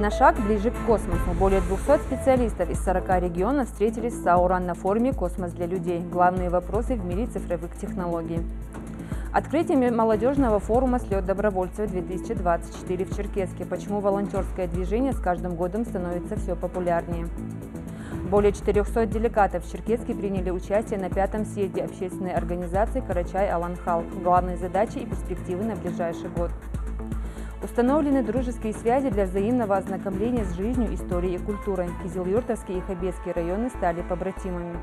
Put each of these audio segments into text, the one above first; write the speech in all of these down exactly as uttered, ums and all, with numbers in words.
На шаг ближе к космосу. Более двухсот специалистов из сорока регионов встретились в Сауран на форуме «Космос для людей. Главные вопросы в мире цифровых технологий». Открытие молодежного форума «Слет добровольцев две тысячи двадцать четыре» в Черкесске. Почему волонтерское движение с каждым годом становится все популярнее. Более четырёхсот делегатов в Черкесске приняли участие на пятом съезде общественной организации «Карачай-Алан-Халк». Главные задачи и перспективы на ближайший год. Установлены дружеские связи для взаимного ознакомления с жизнью, историей и культурой. Кизилюртовский и Хабесский районы стали побратимами.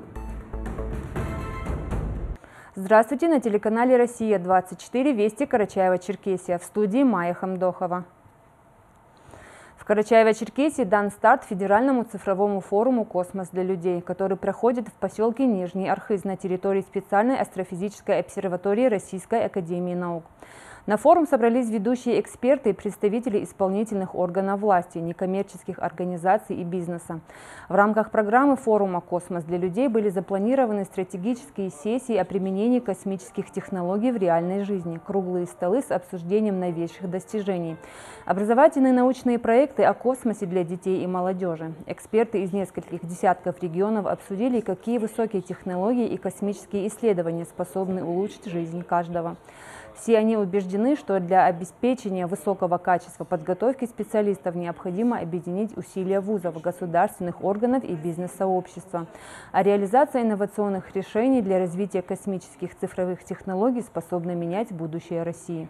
Здравствуйте! На телеканале «Россия двадцать четыре» Вести Карачаево-Черкесия. В студии Майя Хамдохова. В Карачаево-Черкесии дан старт федеральному цифровому форуму «Космос для людей», который проходит в поселке Нижний Архыз на территории специальной астрофизической обсерватории Российской академии наук. На форум собрались ведущие эксперты и представители исполнительных органов власти, некоммерческих организаций и бизнеса. В рамках программы форума «Космос для людей» были запланированы стратегические сессии о применении космических технологий в реальной жизни, круглые столы с обсуждением новейших достижений, образовательные научные проекты о космосе для детей и молодежи. Эксперты из нескольких десятков регионов обсудили, какие высокие технологии и космические исследования способны улучшить жизнь каждого. Все они убеждены, что для обеспечения высокого качества подготовки специалистов необходимо объединить усилия вузов, государственных органов и бизнес-сообщества. А реализация инновационных решений для развития космических цифровых технологий способна менять будущее России.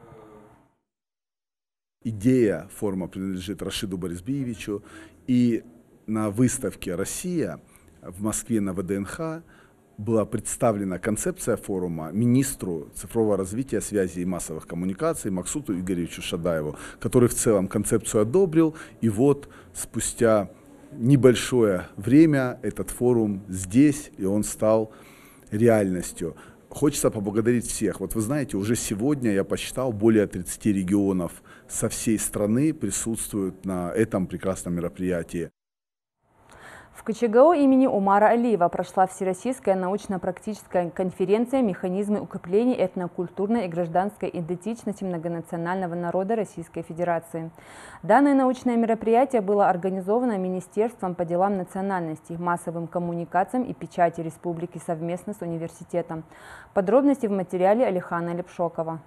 Идея форума принадлежит Рашиду Борисбиевичу, и на выставке «Россия» в Москве на вэ дэ эн ха была представлена концепция форума министру цифрового развития, связи и массовых коммуникаций Максуту Игоревичу Шадаеву, который в целом концепцию одобрил. И вот спустя небольшое время этот форум здесь, и он стал реальностью. Хочется поблагодарить всех. Вот вы знаете, уже сегодня я посчитал, более тридцати регионов со всей страны присутствуют на этом прекрасном мероприятии. В КЧГУ имени Умара Алиева прошла Всероссийская научно-практическая конференция «Механизмы укрепления этнокультурной и гражданской идентичности многонационального народа Российской Федерации». Данное научное мероприятие было организовано Министерством по делам национальностей, массовым коммуникациям и печати Республики совместно с университетом. Подробности в материале Алихана Лепшокова.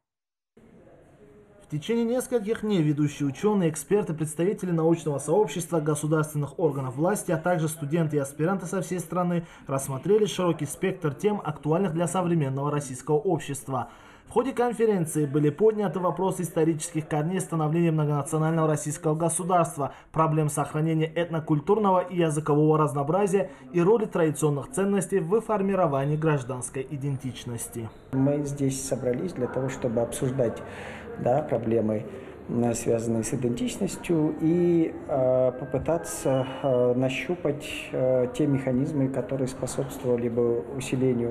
В течение нескольких дней ведущие ученые, эксперты, представители научного сообщества, государственных органов власти, а также студенты и аспиранты со всей страны рассмотрели широкий спектр тем, актуальных для современного российского общества. В ходе конференции были подняты вопросы исторических корней становления многонационального российского государства, проблем сохранения этнокультурного и языкового разнообразия и роли традиционных ценностей в формировании гражданской идентичности. Мы здесь собрались для того, чтобы обсуждать Да, проблемы, связанные с идентичностью, и э, попытаться э, нащупать э, те механизмы, которые способствовали бы усилению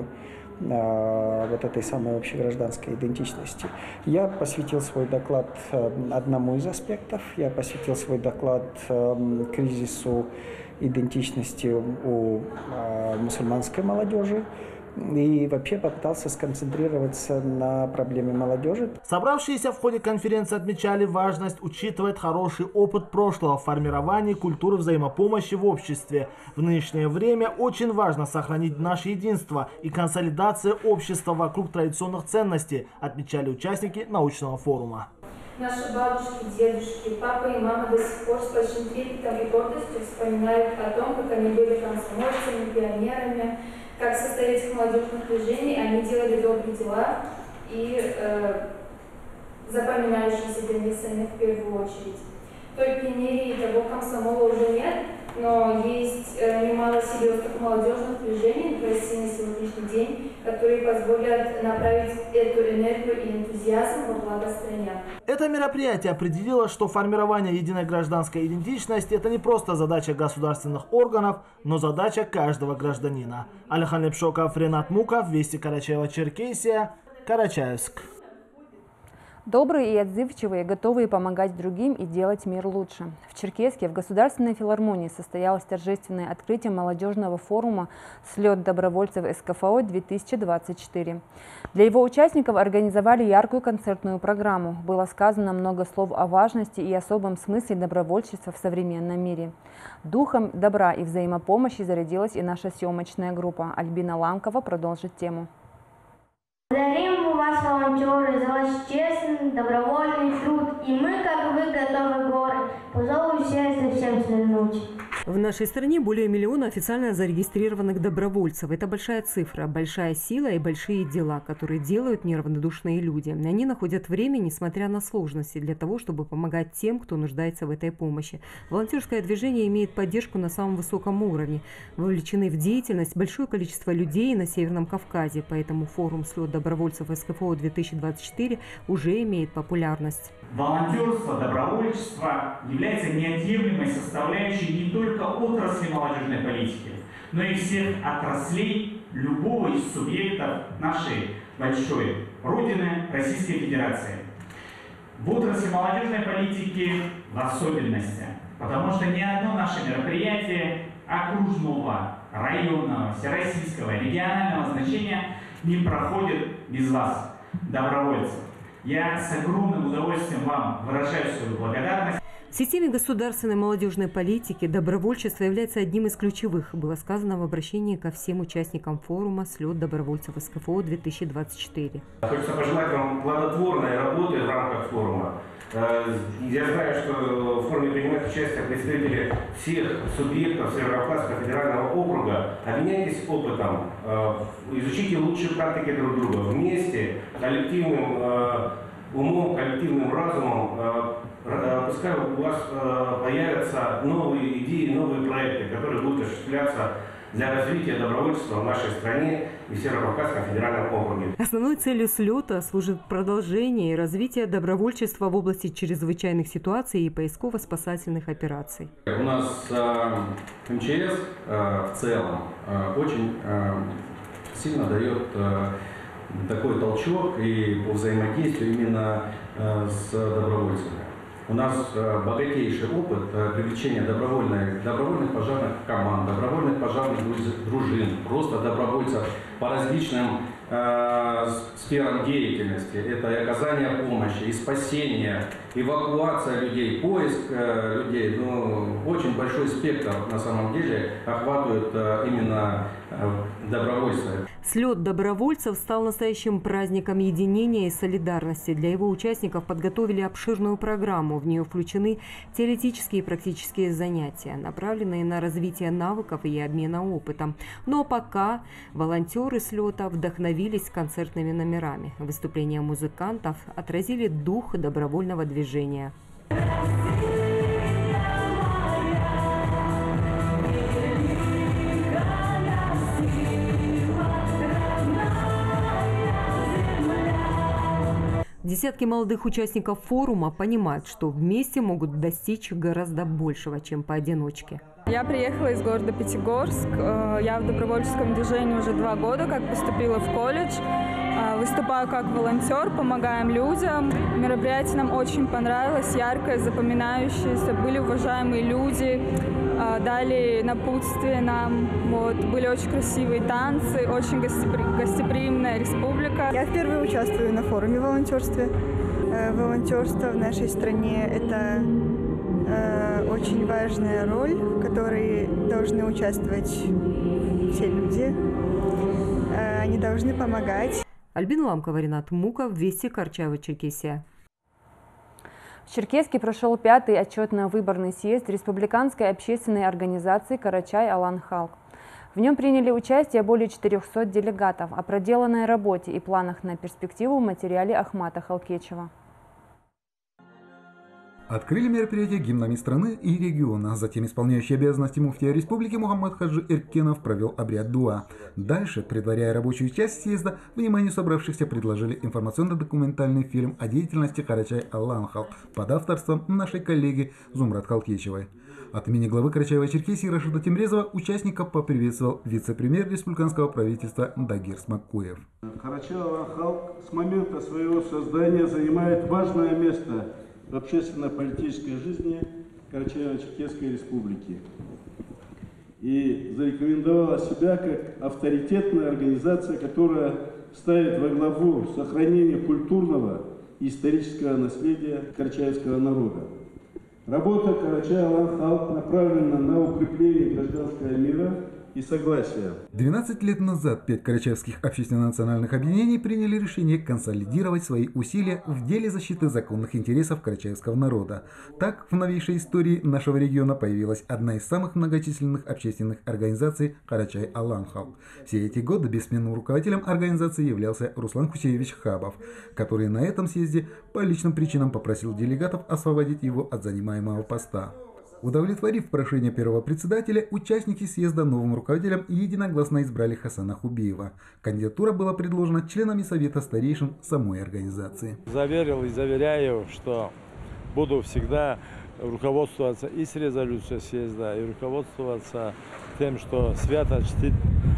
э, вот этой самой общегражданской идентичности. Я посвятил свой доклад э, одному из аспектов. Я посвятил свой доклад э, кризису идентичности у э, мусульманской молодежи. И вообще попытался сконцентрироваться на проблеме молодежи. Собравшиеся в ходе конференции отмечали важность учитывать хороший опыт прошлого в формировании культуры взаимопомощи в обществе. В нынешнее время очень важно сохранить наше единство и консолидация общества вокруг традиционных ценностей, отмечали участники научного форума. Наши бабушки, дедушки, папа и мама до сих пор с большим трепетом и гордостью вспоминают о том, как они были комсомольцами, пионерами, как в составе этих молодежных движений они делали добрые дела и э, запоминающиеся для них самих в первую очередь. Той пионерии и того комсомола уже нет, но есть э, немало серьезных молодежных движений в России на сегодняшний день, которые позволят направить эту энергию и энтузиазм во благо стране. Это мероприятие определило, что формирование единой гражданской идентичности – это не просто задача государственных органов, но задача каждого гражданина. Алихан Лепшоков, Ренат Муков, Вести Карачаево-Черкесия, Карачаевск. Добрые и отзывчивые, готовые помогать другим и делать мир лучше. В Черкесске в Государственной филармонии состоялось торжественное открытие молодежного форума «Слет добровольцев эс ка эф о-две тысячи двадцать четыре». Для его участников организовали яркую концертную программу. Было сказано много слов о важности и особом смысле добровольчества в современном мире. Духом добра и взаимопомощи зарядилась и наша съемочная группа. Альбина Ламкова продолжит тему. Благодарим вас, волонтеры, за ваш честный, добровольный труд. И мы, как вы, готовы горы по зову сердца всем свернуть. В нашей стране более миллиона официально зарегистрированных добровольцев. Это большая цифра, большая сила и большие дела, которые делают неравнодушные люди. Они находят время, несмотря на сложности, для того, чтобы помогать тем, кто нуждается в этой помощи. Волонтерское движение имеет поддержку на самом высоком уровне. Вовлечены в деятельность большое количество людей на Северном Кавказе, поэтому форум «Слет добровольцев эс ка эф о-две тысячи двадцать четыре» уже имеет популярность. Волонтерство, добровольчество является неотъемлемой составляющей не только отрасли молодежной политики, но и всех отраслей любого из субъектов нашей большой Родины, Российской Федерации. В отрасли молодежной политики в особенности, потому что ни одно наше мероприятие окружного, районного, всероссийского, регионального значения не проходит без вас, добровольцев. Я с огромным удовольствием вам выражаю свою благодарность. В системе государственной молодежной политики добровольчество является одним из ключевых, было сказано в обращении ко всем участникам форума «Слет добровольцев эс ка эф о-две тысячи двадцать четыре». Хочется пожелать вам плодотворной работы в рамках форума. Я знаю, что в форуме принимают участие представители всех субъектов Северо-Кавказского федерального округа. Обменяйтесь опытом, изучите лучшие практики друг друга. Вместе, коллективным умом, коллективным разумом, пускай у вас появятся новые идеи, новые проекты, которые будут осуществляться для развития добровольчества в нашей стране и в Северо-Кавказском федеральном округе. Основной целью слета служит продолжение и развитие добровольчества в области чрезвычайных ситуаций и поисково-спасательных операций. У нас э, эм че эс э, в целом э, очень э, сильно дает э, такой толчок и по взаимодействию именно э, с добровольцами. У нас э, богатейший опыт э, привлечения добровольных, добровольных пожарных команд, добровольных пожарных дружин, просто добровольцев по различным э, сферам деятельности. Это и оказание помощи, и спасение, эвакуация людей, поиск э, людей. Ну, очень большой спектр на самом деле охватывает э, именно э, добровольство. Слет добровольцев стал настоящим праздником единения и солидарности. Для его участников подготовили обширную программу. В нее включены теоретические и практические занятия, направленные на развитие навыков и обмена опытом. Но пока волонтеры слета вдохновились концертными номерами. Выступления музыкантов отразили дух добровольного движения. Десятки молодых участников форума понимают, что вместе могут достичь гораздо большего, чем поодиночке. Я приехала из города Пятигорск. Я в добровольческом движении уже два года, как поступила в колледж. Выступаю как волонтер, помогаем людям. Мероприятие нам очень понравилось, яркое, запоминающееся. Были уважаемые люди, дали напутствие нам. Вот. Были очень красивые танцы, очень гостеприимная республика. Я впервые участвую на форуме волонтерства. Волонтерство в нашей стране – это очень важная роль, в которой должны участвовать все люди. Они должны помогать. Альбина Ламкова, Ринат Муков, Вести, Карачаево-Черкесия. В Черкесске прошел пятый отчетно-выборный съезд республиканской общественной организации «Карачай-Алан-Халк». В нем приняли участие более четырёхсот делегатов. О проделанной работе и планах на перспективу в материале Ахмата Халкечева. Открыли мероприятие гимнами страны и региона. Затем исполняющий обязанности муфтия республики Мухаммад Хаджи Эркенов провел обряд дуа. Дальше, предваряя рабочую часть съезда, вниманию собравшихся предложили информационно-документальный фильм о деятельности Карачай-Алан-Халк под авторством нашей коллеги Зумрат Халкечевой. От имени главы Карачаева-Черкесии Рашида Темрезова участников поприветствовал вице-премьер республиканского правительства Дагир Смакуев. Карачаево-Халк с момента своего создания занимает важное место в общественно-политической жизни Карачаево-Черкесской республики и зарекомендовала себя как авторитетная организация, которая ставит во главу сохранение культурного и исторического наследия карачаевского народа. Работа Карачаево-Халк направлена на укрепление гражданского мира и согласия. двенадцать лет назад пять карачаевских общественно-национальных объединений приняли решение консолидировать свои усилия в деле защиты законных интересов карачаевского народа. Так, в новейшей истории нашего региона появилась одна из самых многочисленных общественных организаций Карачай-Алан-Халк. Все эти годы бессменным руководителем организации являлся Руслан Хусеевич Хабов, который на этом съезде по личным причинам попросил делегатов освободить его от занимаемого поста. Удовлетворив прошение первого председателя, участники съезда новым руководителем единогласно избрали Хасана Хубиева. Кандидатура была предложена членами Совета старейшин самой организации. Заверил и заверяю, что буду всегда руководствоваться и с резолюцией съезда, и руководствоваться тем, что свято чтит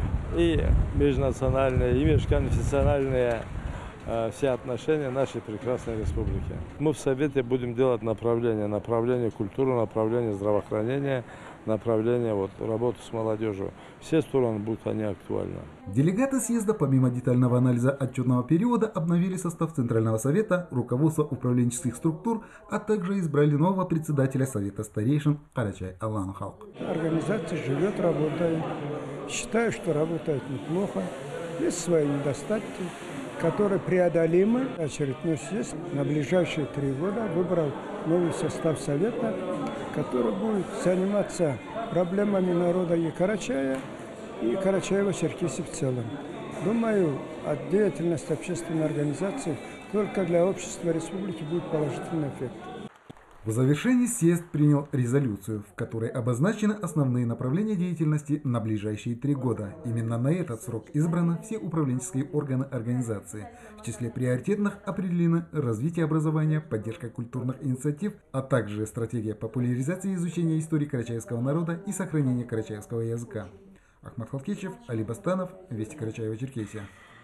и межнациональные, и межконфессиональные все отношения нашей прекрасной республики. Мы в Совете будем делать направление, направление культуры, направление здравоохранения, направление вот, работы с молодежью. Все стороны будут они актуальны. Делегаты съезда, помимо детального анализа отчетного периода, обновили состав Центрального совета, руководство управленческих структур, а также избрали нового председателя Совета старейшин Карачай-Алан-Халк. Организация живет, работает. Считаю, что работает неплохо. Есть свои недостатки, которые преодолимы. Очередной съезд на ближайшие три года выбрал новый состав Совета, который будет заниматься проблемами народа и Карачая, и Карачаева-Черкесии в целом. Думаю, от деятельности общественной организации только для общества республики будет положительный эффект. В завершении съезд принял резолюцию, в которой обозначены основные направления деятельности на ближайшие три года. Именно на этот срок избраны все управленческие органы организации. В числе приоритетных определены развитие образования, поддержка культурных инициатив, а также стратегия популяризации изучения истории карачаевского народа и сохранения карачаевского языка. Ахмад Халкичев, Али Бастанов, Вести Карачаева-Черкесия.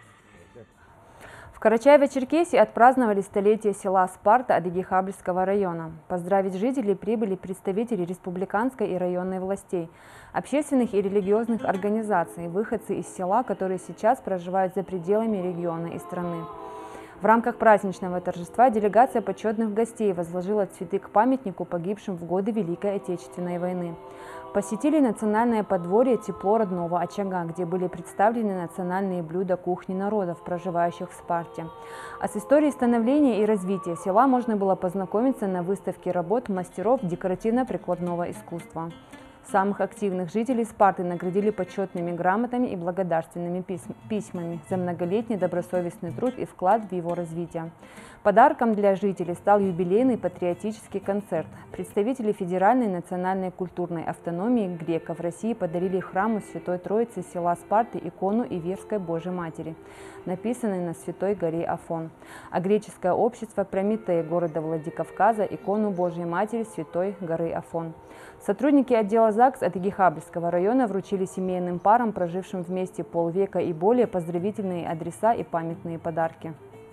В Карачаево-Черкесии отпраздновали столетие села Спарта Адыгейхабльского района. Поздравить жителей прибыли представители республиканской и районной властей, общественных и религиозных организаций, выходцы из села, которые сейчас проживают за пределами региона и страны. В рамках праздничного торжества делегация почетных гостей возложила цветы к памятнику погибшим в годы Великой Отечественной войны. Посетили национальное подворье «Тепло родного очага», где были представлены национальные блюда кухни народов, проживающих в Спарте. А с историей становления и развития села можно было познакомиться на выставке работ мастеров декоративно-прикладного искусства. Самых активных жителей Спарты наградили почетными грамотами и благодарственными письмами за многолетний добросовестный труд и вклад в его развитие. Подарком для жителей стал юбилейный патриотический концерт. Представители Федеральной национальной культурной автономии греков России подарили храму Святой Троицы села Спарты икону Иверской Божьей Матери, написанной на Святой горе Афон, а греческое общество Прометей города Владикавказа икону Божьей Матери Святой горы Афон. Сотрудники отдела ЗАГС Адыгейхабльского района вручили семейным парам, прожившим вместе полвека и более, поздравительные адреса и памятные подарки.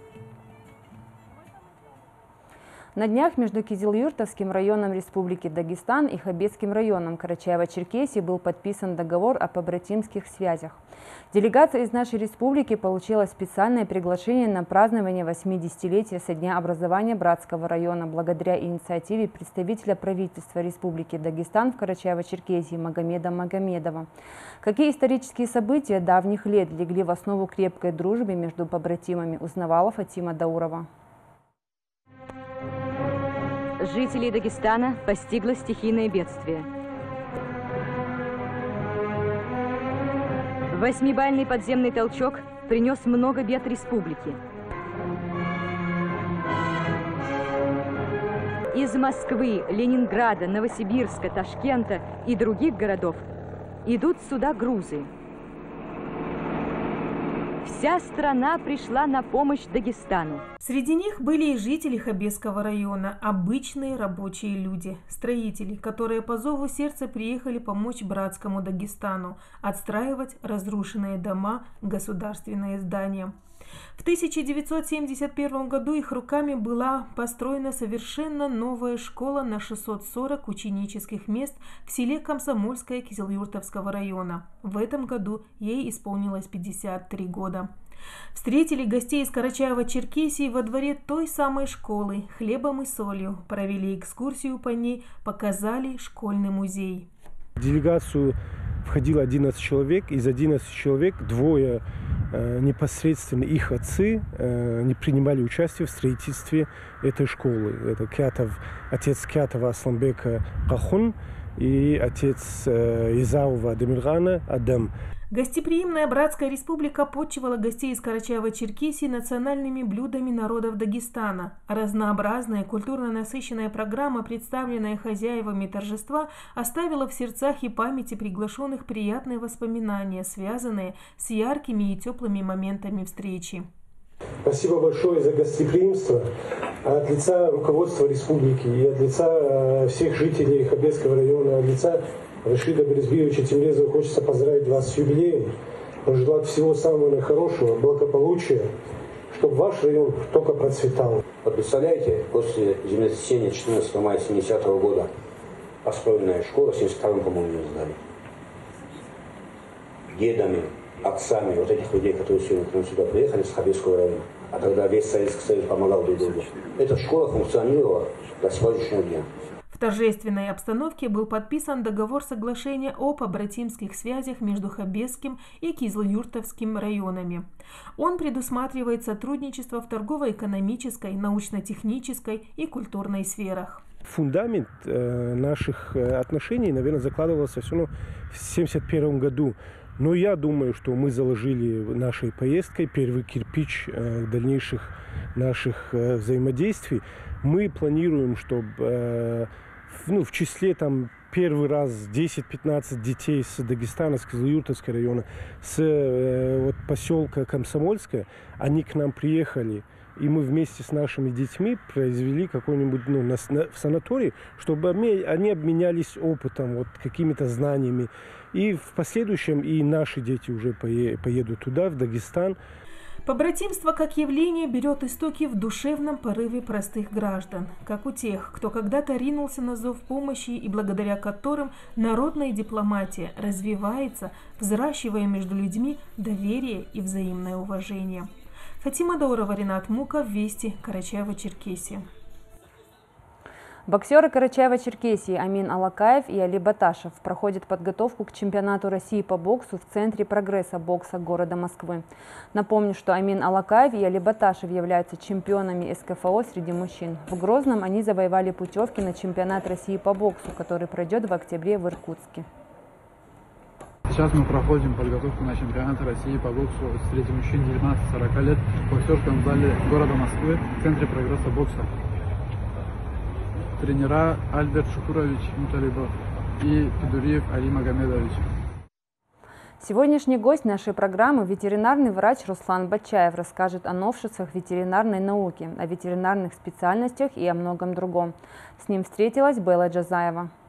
На днях между Кизилюртовским районом Республики Дагестан и Хабетским районом Карачаева-Черкесии был подписан договор о побратимских связях. Делегация из нашей республики получила специальное приглашение на празднование восьмидесятилетия со дня образования Братского района благодаря инициативе представителя правительства Республики Дагестан в Карачаево-Черкесии Магомеда Магомедова. Какие исторические события давних лет легли в основу крепкой дружбы между побратимами, узнавала Фатима Даурова. Жителей Дагестана постигло стихийное бедствие. Восьмибальный подземный толчок принес много бед республике. Из Москвы, Ленинграда, Новосибирска, Ташкента и других городов идут сюда грузы. Вся страна пришла на помощь Дагестану. Среди них были и жители Хабесского района, обычные рабочие люди, строители, которые по зову сердца приехали помочь братскому Дагестану отстраивать разрушенные дома, государственные здания. В тысяча девятьсот семьдесят первом году их руками была построена совершенно новая школа на шестьсот сорок ученических мест в селе Комсомольское Кизилюртовского района. В этом году ей исполнилось пятьдесят три года. Встретили гостей из Карачаева-Черкесии во дворе той самой школы хлебом и солью, провели экскурсию по ней, показали школьный музей. В делегацию входило одиннадцать человек, из одиннадцати человек двое э, непосредственно их отцы э, не принимали участие в строительстве этой школы. Это Кятов, отец Кятова Асланбека Кахун и отец э, Изаува Демиргана Адам. Гостеприимная братская республика подчивала гостей из Карачаева-Черкесии национальными блюдами народов Дагестана. Разнообразная культурно насыщенная программа, представленная хозяевами торжества, оставила в сердцах и памяти приглашенных приятные воспоминания, связанные с яркими и теплыми моментами встречи. Спасибо большое за гостеприимство. От лица руководства республики и от лица всех жителей Хабесского района, от лица Рашида Барисбиевича Тимрезова хочется поздравить вас с юбилеем, пожелать всего самого наихорошего, благополучия, чтобы ваш район только процветал. Вот представляете, после землетрясения четырнадцатого мая семидесятого года построенная школа, в семьдесят втором, по-моему, ее сдали. Дедами, отцами вот этих людей, которые сегодня к нам сюда приехали с Хабесского района, а тогда весь Советский Союз помогал друг другу. Эта школа функционировала до сегодняшнего дня. В торжественной обстановке был подписан договор соглашения о побратимских связях между Хабесским и Кизилюртовским районами. Он предусматривает сотрудничество в торгово-экономической, научно-технической и культурной сферах. Фундамент э, наших отношений, наверное, закладывался все равно в семьдесят первом году. Но я думаю, что мы заложили нашей поездкой первый кирпич э, дальнейших наших э, взаимодействий. Мы планируем, чтобы э, в, ну, в числе там первый раз десять-пятнадцать детей с Дагестана, с Кизилюртовского района, с э, вот, поселка Комсомольское, они к нам приехали. И мы вместе с нашими детьми произвели какой-нибудь ну, на, на, в санатории, чтобы они обменялись опытом, вот, какими-то знаниями. И в последующем и наши дети уже поедут туда, в Дагестан. Побратимство как явление берет истоки в душевном порыве простых граждан, как у тех, кто когда-то ринулся на зов помощи и благодаря которым народная дипломатия развивается, взращивая между людьми доверие и взаимное уважение. Фатима Даурова, Ринат Муков, Вести, Карачаево-Черкесия. Боксеры Карачаева-Черкесии Амин Алакаев и Али Баташев проходят подготовку к чемпионату России по боксу в Центре прогресса бокса города Москвы. Напомню, что Амин Алакаев и Али Баташев являются чемпионами СКФО среди мужчин. В Грозном они завоевали путевки на чемпионат России по боксу, который пройдет в октябре в Иркутске. Сейчас мы проходим подготовку на чемпионат России по боксу среди мужчин девятнадцати-сорока лет в боксерском зале города Москвы в Центре прогресса бокса. Тренера Альберт Шукурович Муталибов и Федуриев Али Магомедович. Сегодняшний гость нашей программы – ветеринарный врач Руслан Бачаев, расскажет о новшествах ветеринарной науки, о ветеринарных специальностях и о многом другом. С ним встретилась Белла Джазаева.